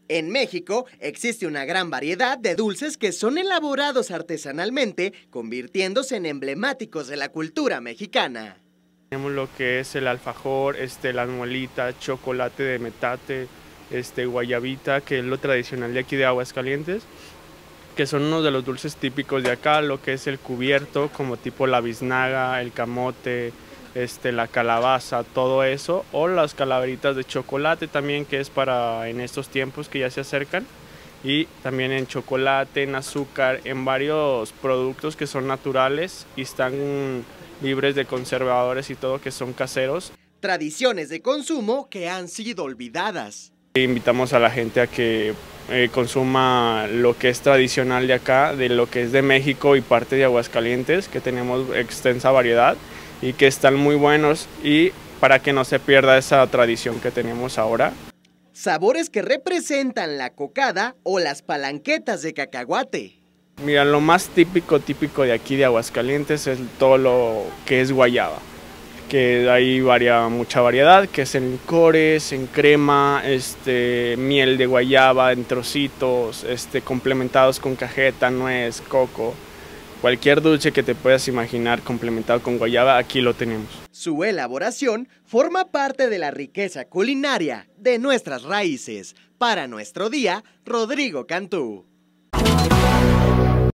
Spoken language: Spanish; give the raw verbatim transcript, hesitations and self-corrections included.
En México existe una gran variedad de dulces que son elaborados artesanalmente, convirtiéndose en emblemáticos de la cultura mexicana. Tenemos lo que es el alfajor, este, las molitas, chocolate de metate, este, guayabita, que es lo tradicional de aquí de Aguascalientes, que son uno de los dulces típicos de acá, lo que es el cubierto, como tipo la biznaga, el camote, este, la calabaza, todo eso, o las calaveritas de chocolate también, que es para en estos tiempos que ya se acercan, y también en chocolate, en azúcar, en varios productos que son naturales y están libres de conservadores y todo, que son caseros. Tradiciones de consumo que han sido olvidadas. Invitamos a la gente a que eh, consuma lo que es tradicional de acá, de lo que es de México y parte de Aguascalientes, que tenemos extensa variedad y que están muy buenos, y para que no se pierda esa tradición que tenemos ahora. Sabores que representan la cocada o las palanquetas de cacahuate. Mira, lo más típico, típico de aquí de Aguascalientes es todo lo que es guayaba, que ahí varía mucha variedad, que es en licores, en crema, este, miel de guayaba en trocitos, este, complementados con cajeta, nuez, coco. Cualquier dulce que te puedas imaginar complementado con guayaba, aquí lo tenemos. Su elaboración forma parte de la riqueza culinaria de nuestras raíces. Para Nuestro Día, Rodrigo Cantú.